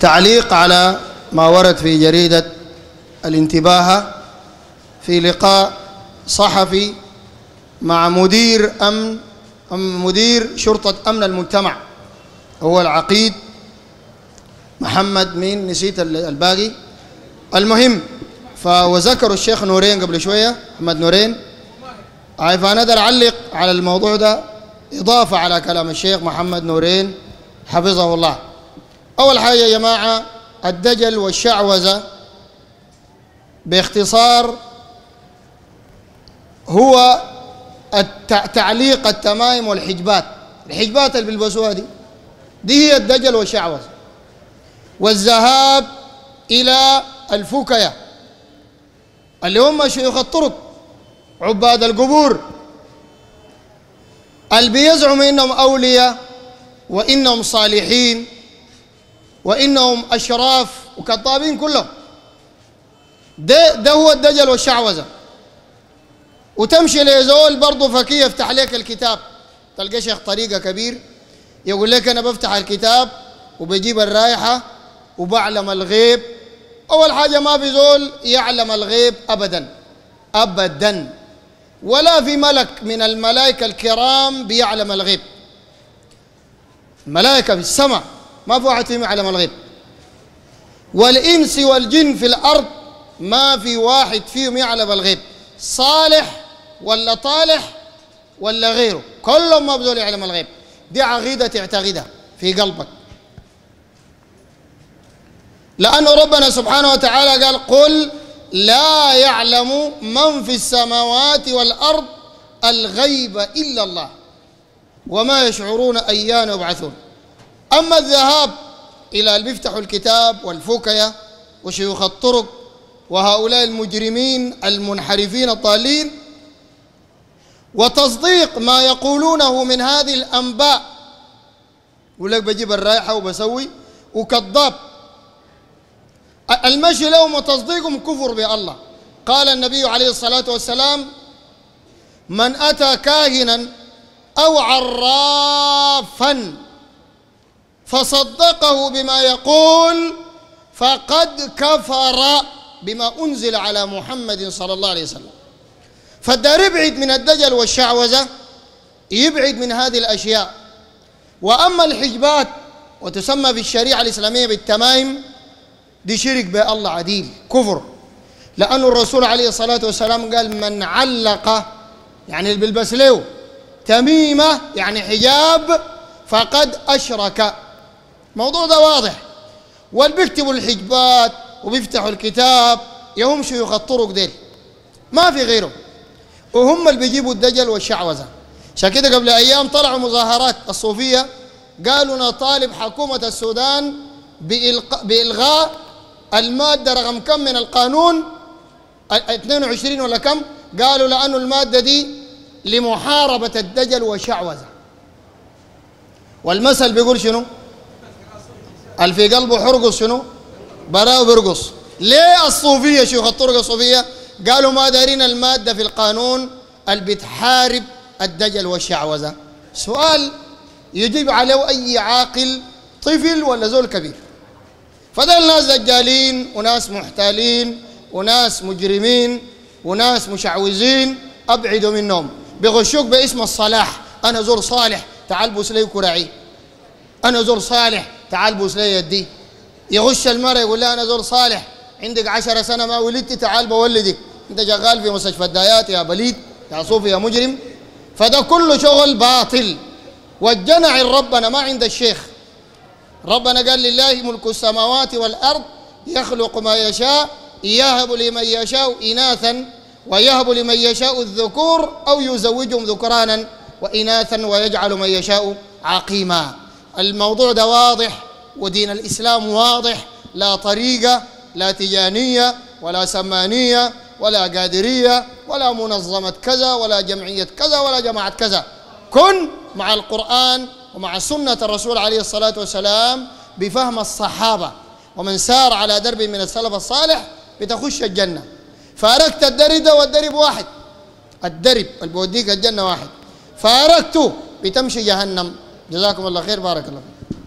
تعليق على ما ورد في جريدة الانتباه في لقاء صحفي مع مدير شرطة أمن المجتمع، هو العقيد محمد مين نسيت الباقي، المهم وذكروا الشيخ نورين قبل شوية، محمد نورين. فأنا أقدر أعلق على الموضوع ده إضافة على كلام الشيخ محمد نورين حفظه الله. أول حاجة يا جماعة، الدجل والشعوذة باختصار هو تعليق التمائم والحجبات. الحجبات اللي بيلبسوها دي هي الدجل والشعوذة، والذهاب إلى الفكية اللي هم شيوخ الطرق عباد القبور اللي بيزعموا إنهم أولياء وإنهم صالحين وإنهم أشراف وكذابين كلهم. ده هو الدجل والشعوذة. وتمشي لزول برضه فكيه يفتح لك الكتاب، تلقى شيخ طريقة كبير يقول لك أنا بفتح الكتاب وبجيب الرائحة وبعلم الغيب. أول حاجة ما في زول يعلم الغيب أبدا أبدا، ولا في ملك من الملائكة الكرام بيعلم الغيب. الملائكة في السماء ما في واحد فيهم يعلم الغيب، والإنس والجن في الأرض ما في واحد فيهم يعلم الغيب، صالح ولا طالح ولا غيره، كلهم ما بزول يعلم الغيب. دي عقيدة تعتقدها في قلبك، لأنه ربنا سبحانه وتعالى قال قل لا يعلم من في السماوات والأرض الغيب إلا الله وما يشعرون أيان يبعثون. أما الذهاب إلى اللي بيفتحوا الكتاب والفكية وشيوخ الطرق وهؤلاء المجرمين المنحرفين الضالين وتصديق ما يقولونه من هذه الأنباء، يقول لك بجيب الرائحة وبسوي وكذاب، المشي لهم وتصديقهم كفر بالله. قال النبي عليه الصلاة والسلام من أتى كاهنا أو عرافا فصدقه بما يقول فقد كفر بما أنزل على محمد صلى الله عليه وسلم. فالدار يبعد من الدجل والشعوذة، يبعد من هذه الأشياء. وأما الحجبات وتسمى في الشريعة الإسلامية بالتمائم، دي شرك بالله عديل كفر، لأن الرسول عليه الصلاة والسلام قال من علق يعني اللي بيلبس له تميمة يعني حجاب فقد أشرك. الموضوع ده واضح. واللي بيكتبوا الحجبات وبيفتحوا الكتاب يهم شيوخ الطرق ديل، ما في غيره، وهم اللي بيجيبوا الدجل والشعوذة. عشان كده قبل أيام طلعوا مظاهرات الصوفية قالوا نطالب حكومة السودان بإلغاء المادة رقم كم من القانون 22 ولا كم، قالوا لأنه المادة دي لمحاربة الدجل والشعوذة. والمثل بيقول شنو؟ اللي في قلبه حرقص شنو؟ براه بيرقص. ليه الصوفية شيوخ الطرق الصوفية قالوا ما دارين المادة في القانون اللي بتحارب الدجل والشعوذة؟ سؤال يجيب عليه أي عاقل، طفل ولا زول كبير. فده الناس دجالين وناس محتالين وناس مجرمين وناس مشعوذين، أبعدوا منهم. بيغشوك باسم الصلاح، أنا زور صالح تعال بوس لي كراعي، أنا زور صالح تعال بوس لي يدي. يغش المرأة يقول لها أنا زور صالح عندك 10 سنة ما ولدتي تعال بولدك، أنت شغال في مستشفى الدايات يا بليد يا صوفي يا مجرم. فده كله شغل باطل. والجنع ربنا ما عند الشيخ. ربنا قال لله ملك السماوات والأرض يخلق ما يشاء يهب لمن يشاء إناثا ويهب لمن يشاء الذكور أو يزوجهم ذكرانا وإناثا ويجعل من يشاء عقيما. الموضوع ده واضح، ودين الإسلام واضح، لا طريقة لا تجانية ولا سمانية ولا قادرية ولا منظمة كذا ولا جمعية كذا ولا جماعة كذا. كن مع القرآن ومع سنة الرسول عليه الصلاة والسلام بفهم الصحابة، ومن سار على درب من السلف الصالح بتخش الجنة. فارقت الدرب ده والدرب واحد، الدرب اللي بيوديك الجنة واحد، فارقته بتمشي جهنم. جزاكم الله خير، بارك الله.